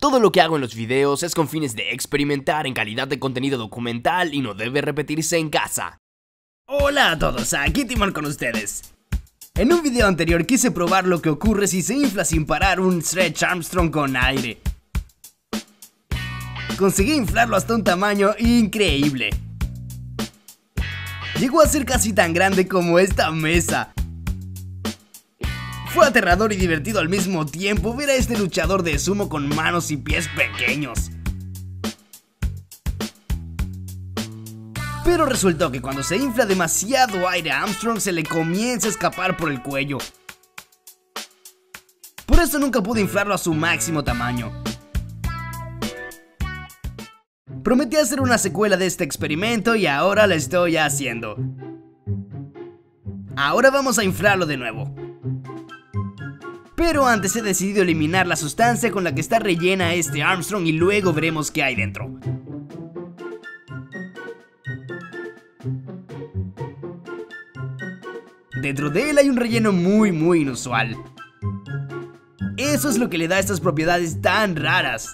Todo lo que hago en los videos es con fines de experimentar en calidad de contenido documental y no debe repetirse en casa. Hola a todos, aquí Timón con ustedes. En un video anterior quise probar lo que ocurre si se infla sin parar un Stretch Armstrong con aire. Conseguí inflarlo hasta un tamaño increíble. Llegó a ser casi tan grande como esta mesa. Fue aterrador y divertido al mismo tiempo ver a este luchador de sumo con manos y pies pequeños. Pero resultó que cuando se infla demasiado aire a Armstrong se le comienza a escapar por el cuello. Por eso nunca pude inflarlo a su máximo tamaño. Prometí hacer una secuela de este experimento y ahora la estoy haciendo. Ahora vamos a inflarlo de nuevo. Pero antes he decidido eliminar la sustancia con la que está rellena este Armstrong y luego veremos qué hay dentro. Dentro de él hay un relleno muy inusual. Eso es lo que le da estas propiedades tan raras.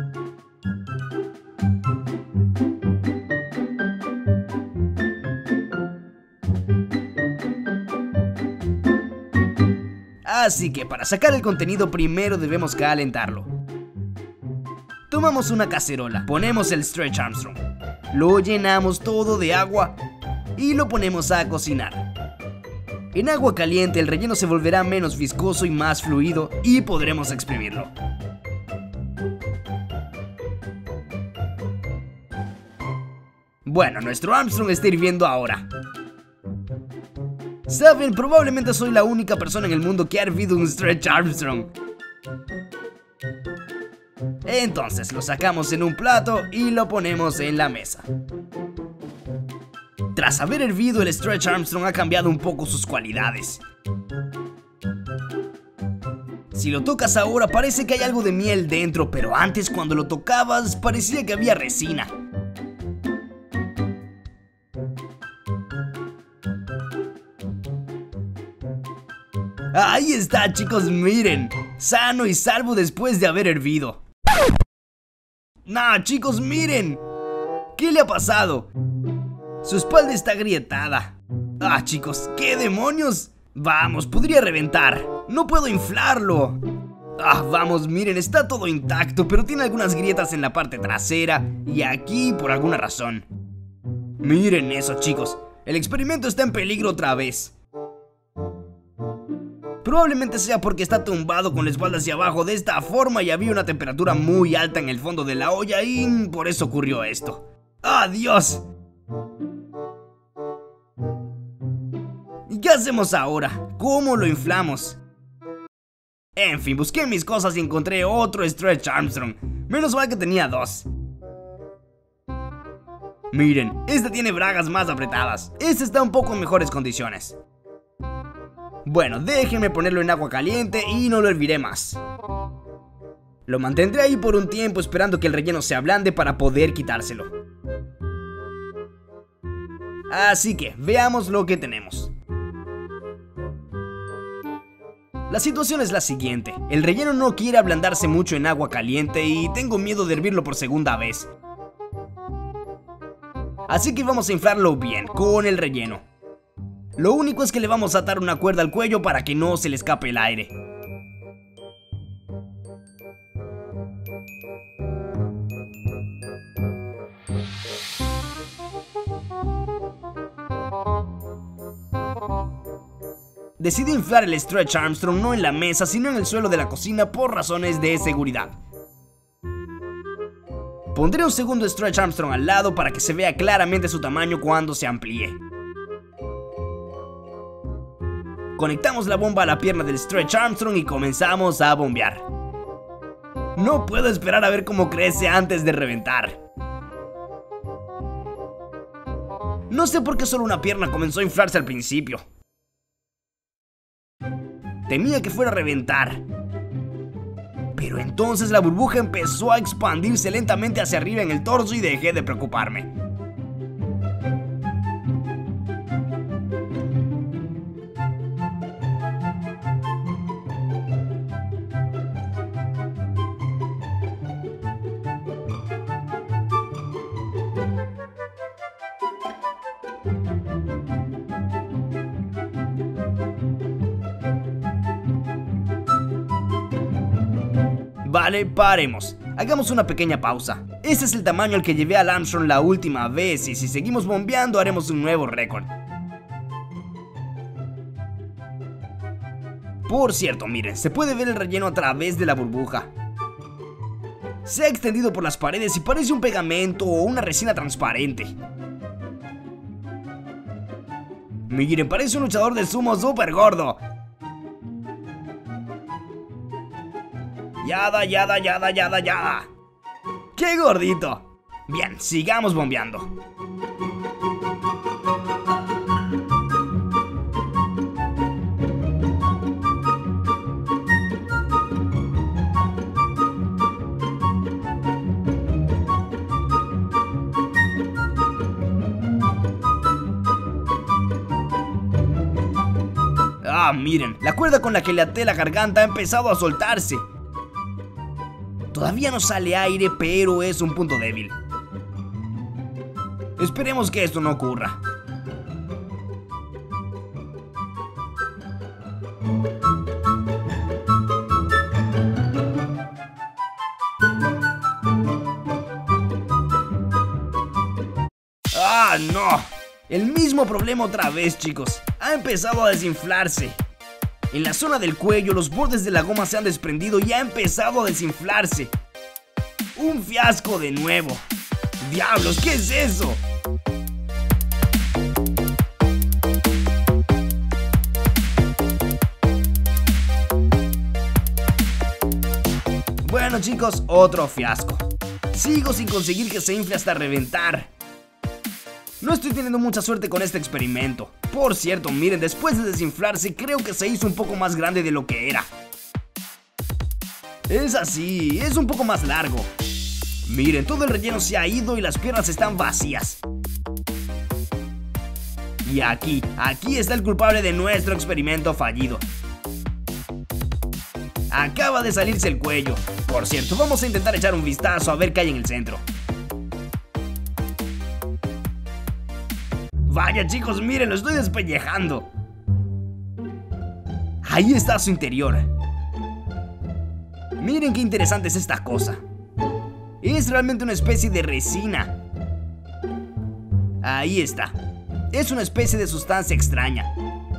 Así que para sacar el contenido primero debemos calentarlo. Tomamos una cacerola, ponemos el Stretch Armstrong, lo llenamos todo de agua y lo ponemos a cocinar. En agua caliente el relleno se volverá menos viscoso y más fluido y podremos exprimirlo. Bueno, nuestro Armstrong está hirviendo ahora. Saben, probablemente soy la única persona en el mundo que ha hervido un Stretch Armstrong. Entonces lo sacamos en un plato y lo ponemos en la mesa. Tras haber hervido, el Stretch Armstrong ha cambiado un poco sus cualidades. Si lo tocas ahora parece que hay algo de miel dentro, pero antes cuando lo tocabas parecía que había resina. Ahí está, chicos, miren, sano y salvo después de haber hervido. Nah, chicos, miren, ¿qué le ha pasado? Su espalda está agrietada. Ah, chicos, ¿qué demonios? Vamos, podría reventar. No puedo inflarlo. Ah, vamos, miren, está todo intacto, pero tiene algunas grietas en la parte trasera y aquí por alguna razón. Miren eso, chicos, el experimento está en peligro otra vez. Probablemente sea porque está tumbado con la espalda hacia abajo de esta forma y había una temperatura muy alta en el fondo de la olla y por eso ocurrió esto. ¡Adiós! ¿Y qué hacemos ahora? ¿Cómo lo inflamos? En fin, busqué mis cosas y encontré otro Stretch Armstrong. Menos mal que tenía dos. Miren, este tiene bragas más apretadas. Este está un poco en mejores condiciones. Bueno, déjenme ponerlo en agua caliente y no lo herviré más. Lo mantendré ahí por un tiempo esperando que el relleno se ablande para poder quitárselo. Así que, veamos lo que tenemos. La situación es la siguiente, el relleno no quiere ablandarse mucho en agua caliente y tengo miedo de hervirlo por segunda vez. Así que vamos a inflarlo bien, con el relleno. Lo único es que le vamos a atar una cuerda al cuello para que no se le escape el aire. Decidí inflar el Stretch Armstrong no en la mesa, sino en el suelo de la cocina por razones de seguridad. Pondré un segundo Stretch Armstrong al lado para que se vea claramente su tamaño cuando se amplíe. Conectamos la bomba a la pierna del Stretch Armstrong y comenzamos a bombear. No puedo esperar a ver cómo crece antes de reventar. No sé por qué solo una pierna comenzó a inflarse al principio. Temía que fuera a reventar. Pero entonces la burbuja empezó a expandirse lentamente hacia arriba en el torso y dejé de preocuparme. Vale, paremos. Hagamos una pequeña pausa. Este es el tamaño al que llevé al Armstrong la última vez y si seguimos bombeando haremos un nuevo récord. Por cierto, miren, se puede ver el relleno a través de la burbuja. Se ha extendido por las paredes y parece un pegamento o una resina transparente. Miren, parece un luchador de sumo súper gordo. Yada, yada, yada, yada, yada. ¡Qué gordito! Bien, sigamos bombeando. Ah, miren, la cuerda con la que le até la garganta ha empezado a soltarse. Todavía no sale aire, pero es un punto débil. Esperemos que esto no ocurra. ¡Ah, no! El mismo problema otra vez, chicos. Ha empezado a desinflarse. En la zona del cuello, los bordes de la goma se han desprendido y ha empezado a desinflarse. ¡Un fiasco de nuevo! ¡Diablos! ¿Qué es eso? Bueno, chicos, otro fiasco. Sigo sin conseguir que se infle hasta reventar. No estoy teniendo mucha suerte con este experimento. Por cierto, miren, después de desinflarse creo que se hizo un poco más grande de lo que era. Es así, es un poco más largo. Miren, todo el relleno se ha ido y las piernas están vacías. Y aquí está el culpable de nuestro experimento fallido. Acaba de salirse el cuello. Por cierto, vamos a intentar echar un vistazo a ver qué hay en el centro. Vaya, chicos, miren, lo estoy despellejando. Ahí está su interior. Miren qué interesante es esta cosa. Es realmente una especie de resina. Ahí está. Es una especie de sustancia extraña.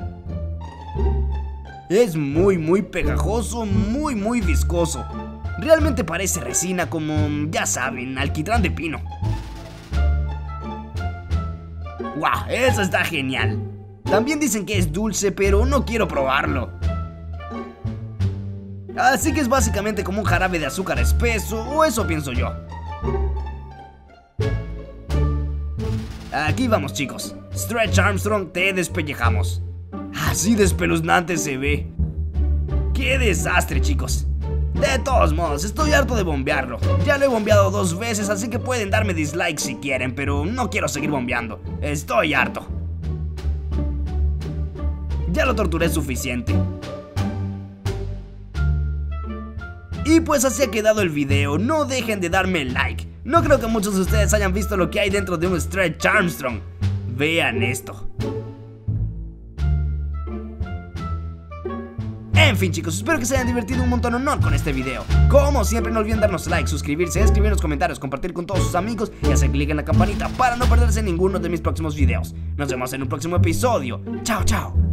Es muy pegajoso, muy viscoso. Realmente parece resina como, ya saben, alquitrán de pino. ¡Wow! Eso está genial. También dicen que es dulce, pero no quiero probarlo. Así que es básicamente como un jarabe de azúcar espeso, o eso pienso yo. Aquí vamos, chicos. Stretch Armstrong, te despellejamos. Así de espeluznante se ve. ¡Qué desastre, chicos! De todos modos, estoy harto de bombearlo. Ya lo he bombeado 2 veces, así que pueden darme dislike si quieren, pero no quiero seguir bombeando. Estoy harto. Ya lo torturé suficiente. Y pues así ha quedado el video. No dejen de darme like. No creo que muchos de ustedes hayan visto lo que hay dentro de un Stretch Armstrong. Vean esto. En fin, chicos, espero que se hayan divertido un montón con este video. Como siempre, no olviden darnos like, suscribirse, escribir en los comentarios, compartir con todos sus amigos y hacer clic en la campanita para no perderse ninguno de mis próximos videos. Nos vemos en un próximo episodio. Chao, chao.